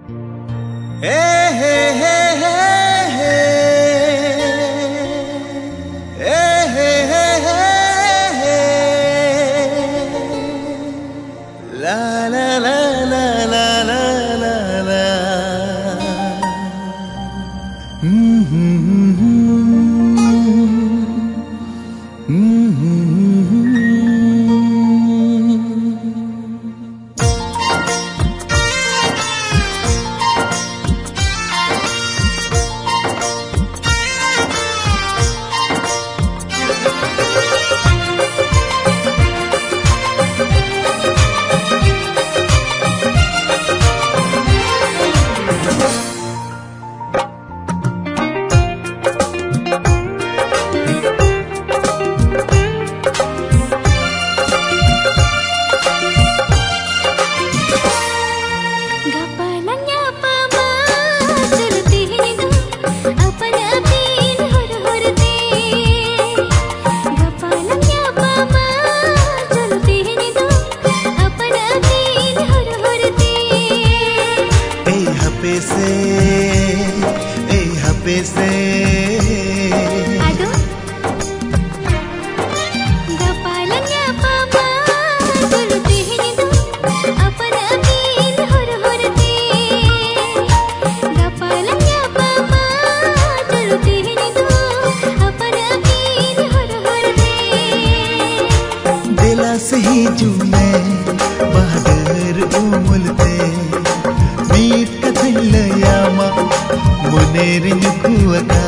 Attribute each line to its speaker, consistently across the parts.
Speaker 1: सही जुमे बहादुर उमलते मीत कथल यामा मुनेर नुकुवता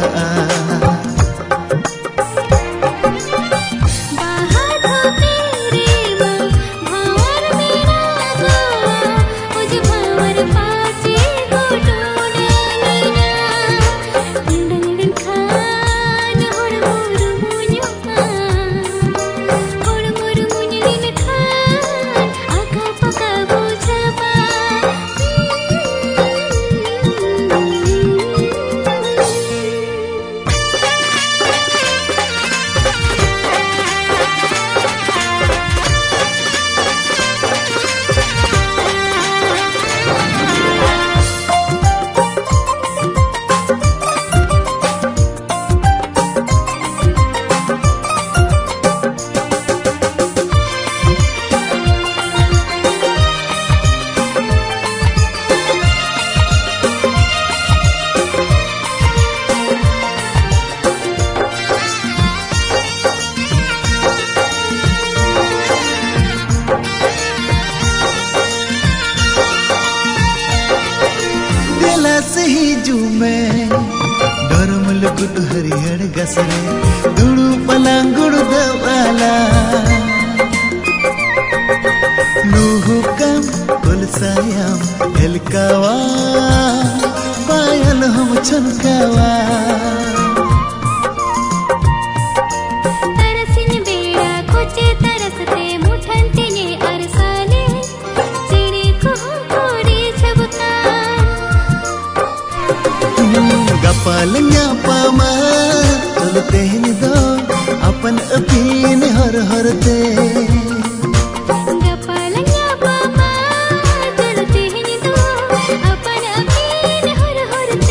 Speaker 1: सही जुमे डरमल गुट हरिहर गसरे दुड़ू पलांगुड़ दवाला लूहु कम कुलसायाम हेलकावा पायल हम छनकावा गपालन्या पामा चलते हैं दो अपन अपीन हर हर दे
Speaker 2: गपालन्या पामा चलते हैं दो अपन अपीन हर हर दे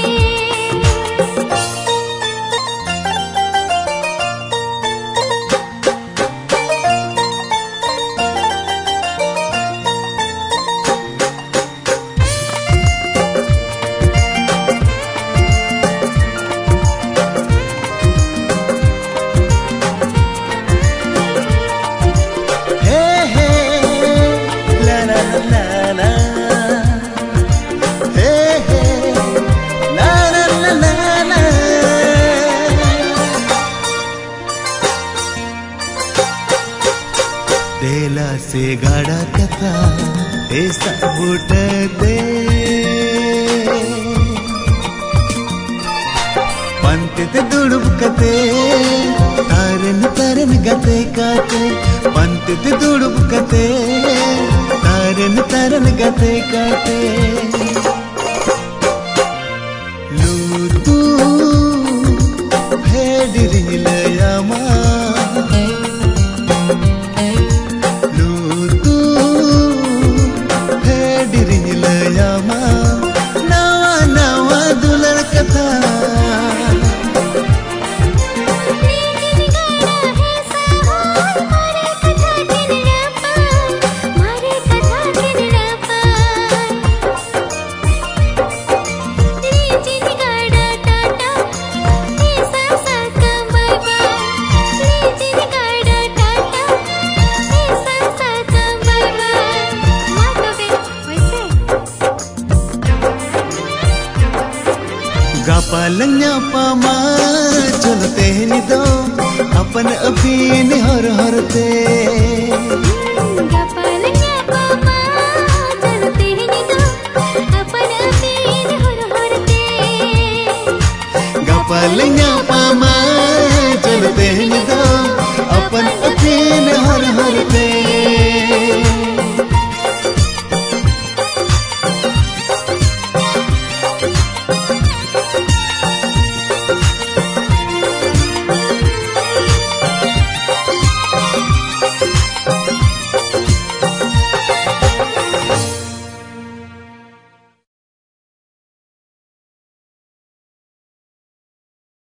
Speaker 1: देला से गाड़ा कथा ऐसा बुटते पंते ते दुड़ुब कते तारन तारन गते काते पंते ते दुड़ुब कते तारन तारन गते काते लूतू भेडिरिल यामा Yama बालन्या पामा चलते निदो अपन अभी हर हरते